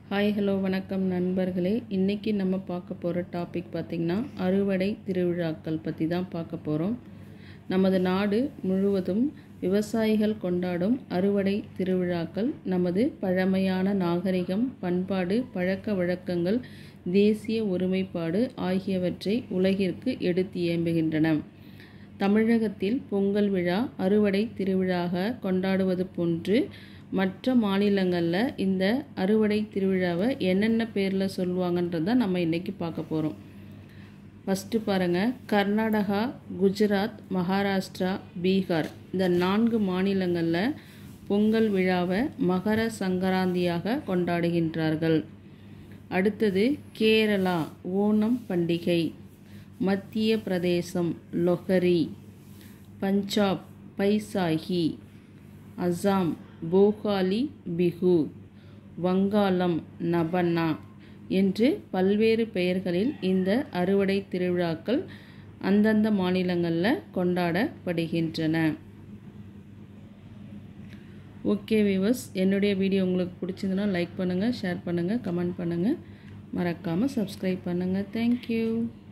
Hi hello வணக்கம் நண்பர்களே. இன்றைக்கி நம்ம பார்க்க போகிற டாபிக் பார்த்திங்கன்னா அறுவடை திருவிழாக்கள் பற்றி தான் பார்க்க போகிறோம். நமது நாடு முழுவதும் விவசாயிகள் கொண்டாடும் அறுவடை திருவிழாக்கள் நமது பழமையான நாகரிகம், பண்பாடு, பழக்க வழக்கங்கள், தேசிய ஒருமைப்பாடு ஆகியவற்றை உலகிற்கு எடுத்து ஏம்புகின்றன. தமிழகத்தில் பொங்கல் விழா அறுவடை திருவிழாக கொண்டாடுவது போன்று மற்ற மாநிலங்களில் இந்த அறுவடை திருவிழாவை என்னென்ன பேரில் சொல்லுவாங்கன்றதை நம்ம இன்றைக்கி பார்க்க போகிறோம். ஃபஸ்ட்டு பாருங்கள், கர்நாடகா, குஜராத், மகாராஷ்டிரா, பீகார் இந்த 4 மாநிலங்களில் பொங்கல் விழாவை மகர சங்கராந்தியாக கொண்டாடுகின்றார்கள். அடுத்தது கேரளா ஓணம் பண்டிகை, மத்திய பிரதேசம் லொஹரி, பஞ்சாப் பைசாகி, அசாம் போகாலி பிஹு, வங்காளம் நபன்னா என்று பல்வேறு பெயர்களில் இந்த அறுவடை திருவிழாக்கள் அந்தந்த மாநிலங்களில் கொண்டாடப்படுகின்றன. ஓகே வியூவர்ஸ், என்னுடைய வீடியோ உங்களுக்கு பிடிச்சிருந்தனா லைக் பண்ணுங்கள், ஷேர் பண்ணுங்கள், கமெண்ட் பண்ணுங்கள், மறக்காமல் சப்ஸ்கிரைப் பண்ணுங்கள். தேங்க்யூ.